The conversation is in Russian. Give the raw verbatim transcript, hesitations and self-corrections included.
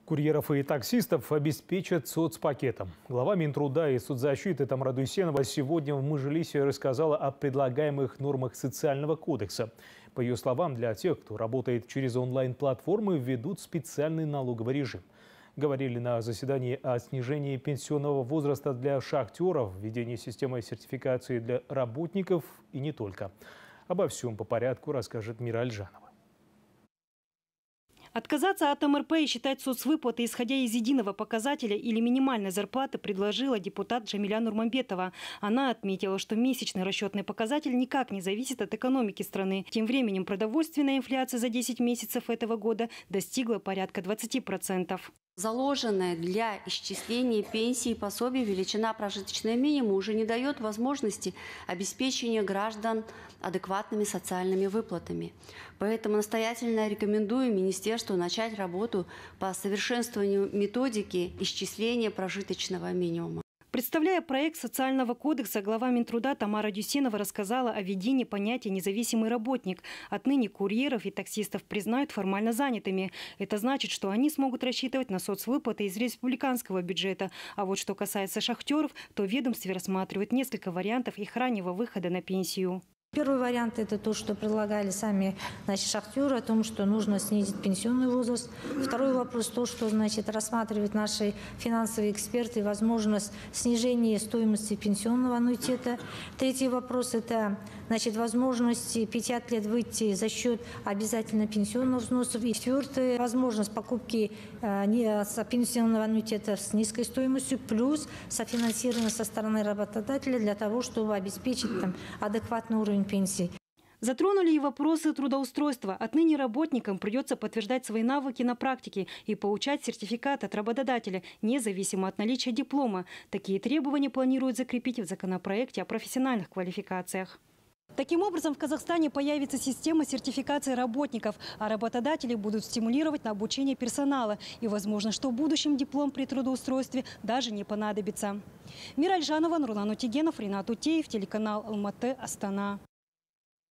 Курьеров и таксистов обеспечат соцпакетом. Глава Минтруда и соцзащиты Тамара Дюйсенова сегодня в Мажилисе рассказала о предлагаемых нормах социального кодекса. По ее словам, для тех, кто работает через онлайн-платформы, введут специальный налоговый режим. Говорили на заседании о снижении пенсионного возраста для шахтеров, введении системы сертификации для работников и не только. Обо всем по порядку расскажет Мираль Жанова. Отказаться от эм эр пэ и считать соцвыплаты, исходя из единого показателя или минимальной зарплаты, предложила депутат Джамиля Нурманбетова. Она отметила, что месячный расчетный показатель никак не зависит от экономики страны. Тем временем продовольственная инфляция за десять месяцев этого года достигла порядка двадцати процентов. Заложенная для исчисления пенсии и пособий величина прожиточного минимума уже не дает возможности обеспечения граждан адекватными социальными выплатами. Поэтому настоятельно рекомендую министерству начать работу по совершенствованию методики исчисления прожиточного минимума. Представляя проект социального кодекса, глава Минтруда Тамара Дюйсенова рассказала о введении понятия «независимый работник». Отныне курьеров и таксистов признают формально занятыми. Это значит, что они смогут рассчитывать на соцвыплаты из республиканского бюджета. А вот что касается шахтеров, то в ведомстве рассматривают несколько вариантов их раннего выхода на пенсию. Первый вариант – это то, что предлагали сами значит, шахтеры, о том, что нужно снизить пенсионный возраст. Второй вопрос – то, что значит, рассматривают наши финансовые эксперты возможность снижения стоимости пенсионного аннуитета. Третий вопрос – это значит, возможность пятьдесят лет выйти за счет обязательно пенсионного взноса. И четвертый – возможность покупки э, пенсионного аннуитета с низкой стоимостью, плюс софинансирование со стороны работодателя для того, чтобы обеспечить там, адекватный уровень пенсии. Затронули и вопросы трудоустройства. Отныне работникам придется подтверждать свои навыки на практике и получать сертификат от работодателя, независимо от наличия диплома. Такие требования планируют закрепить в законопроекте о профессиональных квалификациях. Таким образом, в Казахстане появится система сертификации работников, а работодатели будут стимулировать на обучение персонала. И возможно, что в будущем диплом при трудоустройстве даже не понадобится. Мираль Жанова, Нурлан Утигенов, Ринат Утеев, телеканал Алматы, Астана.